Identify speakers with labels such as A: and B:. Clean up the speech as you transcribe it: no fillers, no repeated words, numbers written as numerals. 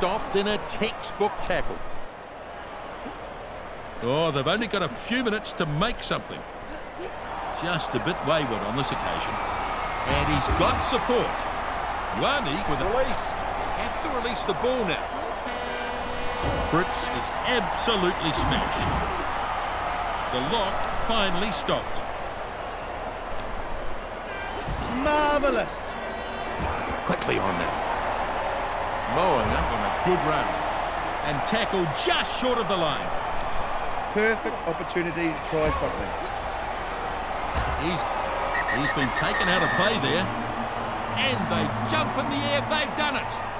A: stopped in a textbook tackle.
B: Oh, they've only got a few minutes to make something. Just a bit wayward on this occasion. And he's got support. Ioane with a
A: Release. Have to release the ball now.
B: Fritz is absolutely smashed. The lock finally stopped.
C: Marvellous.
A: Quickly on now. Moana on a good run.
B: And tackled just short of the line.
C: Perfect opportunity to try something.
B: He's been taken out of play there. And they jump in the air. They've done it.